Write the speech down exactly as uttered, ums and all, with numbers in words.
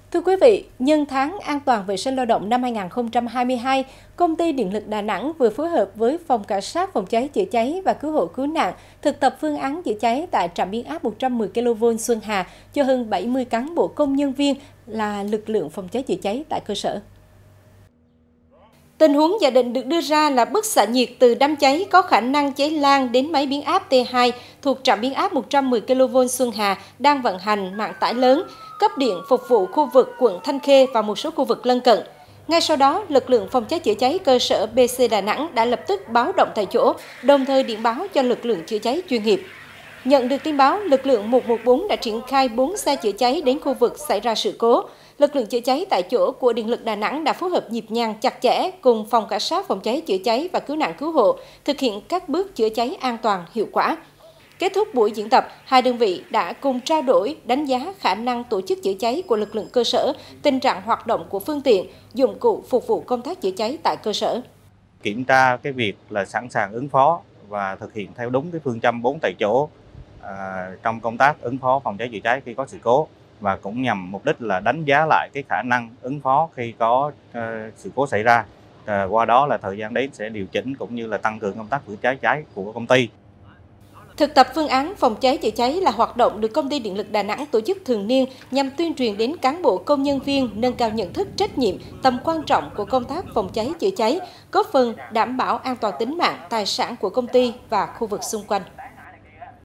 Thưa quý vị, nhân tháng an toàn vệ sinh lao động năm hai nghìn không trăm hai mươi hai, Công ty Điện lực Đà Nẵng vừa phối hợp với Phòng Cảnh sát Phòng cháy chữa cháy và Cứu hộ Cứu nạn thực tập phương án chữa cháy tại trạm biến áp một trăm mười ki lô vôn Xuân Hà cho hơn bảy mươi cán bộ công nhân viên là lực lượng phòng cháy chữa cháy tại cơ sở. Tình huống giả định được đưa ra là bức xạ nhiệt từ đám cháy có khả năng cháy lan đến máy biến áp T hai thuộc trạm biến áp một trăm mười ki lô vôn Xuân Hà đang vận hành mạng tải lớn, cấp điện phục vụ khu vực quận Thanh Khê và một số khu vực lân cận. Ngay sau đó, lực lượng phòng cháy chữa cháy cơ sở B C Đà Nẵng đã lập tức báo động tại chỗ, đồng thời điện báo cho lực lượng chữa cháy chuyên nghiệp. Nhận được tin báo, lực lượng một một bốn đã triển khai bốn xe chữa cháy đến khu vực xảy ra sự cố. Lực lượng chữa cháy tại chỗ của Điện lực Đà Nẵng đã phối hợp nhịp nhàng chặt chẽ cùng Phòng Cảnh sát Phòng cháy chữa cháy và Cứu nạn Cứu hộ thực hiện các bước chữa cháy an toàn, hiệu quả. Kết thúc buổi diễn tập, hai đơn vị đã cùng trao đổi, đánh giá khả năng tổ chức chữa cháy của lực lượng cơ sở, tình trạng hoạt động của phương tiện, dụng cụ phục vụ công tác chữa cháy tại cơ sở. Kiểm tra cái việc là sẵn sàng ứng phó và thực hiện theo đúng cái phương châm bốn tại chỗ à, trong công tác ứng phó phòng cháy chữa cháy khi có sự cố, và cũng nhằm mục đích là đánh giá lại cái khả năng ứng phó khi có uh, sự cố xảy ra. À, qua đó là thời gian đến sẽ điều chỉnh cũng như là tăng cường công tác chữa cháy cháy của công ty. Thực tập phương án phòng cháy chữa cháy là hoạt động được Công ty Điện lực Đà Nẵng tổ chức thường niên nhằm tuyên truyền đến cán bộ công nhân viên nâng cao nhận thức, trách nhiệm, tầm quan trọng của công tác phòng cháy chữa cháy, góp phần đảm bảo an toàn tính mạng, tài sản của công ty và khu vực xung quanh.